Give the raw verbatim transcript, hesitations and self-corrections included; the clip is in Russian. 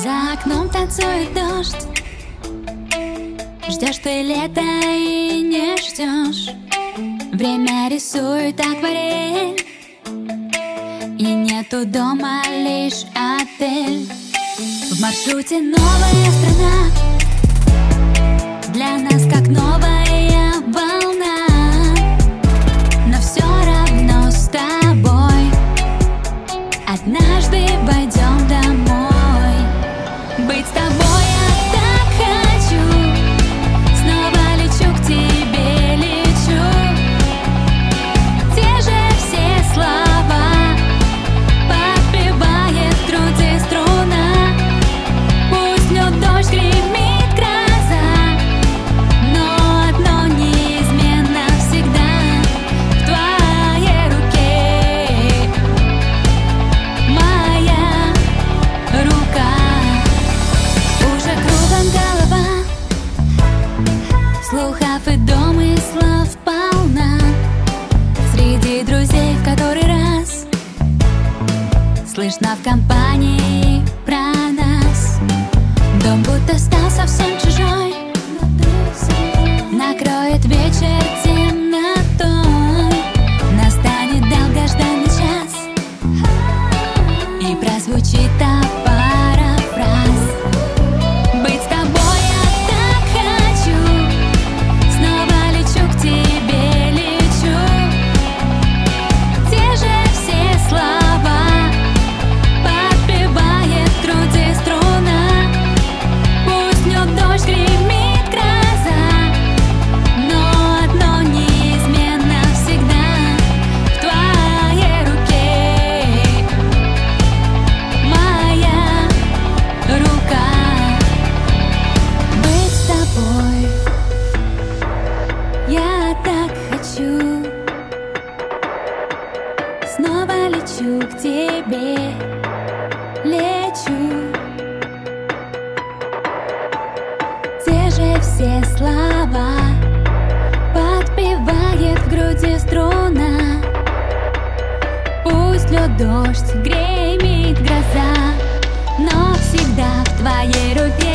За окном танцует дождь. Ждешь ты лета и не ждешь. Время рисует акварель, и нету дома, лишь отель. В маршруте новая страна, для нас как новая волна. Но все равно с тобой однажды пойдем домой. Быть с тобой я так хочу, снова лечу к тебе, лечу. Те же все слова подпевает в груди струна. Пусть льет дождь, гремит гроза, но одно неизменно всегда: в твоей руке моя рука. Уже кругом голова, слухов и домыслов полна. Среди друзей в который раз слышно в компании про нас. Дом будто стал совсем чужой, накроет вечер темнотой. Настанет долгожданный час, и прозвучит та пара фраз. Быть с тобой я так хочу, снова лечу к тебе, лечу. Те же все слова подпевает в груди струна. Пусть льет дождь, гремит гроза, но одно неизменно всегда: в твоей руке моя рука. Быть с тобой я так хочу, снова лечу к тебе, лечу. Те же все слова подпевает в груди струна. Пусть льет дождь, гремит гроза, но всегда в твоей руке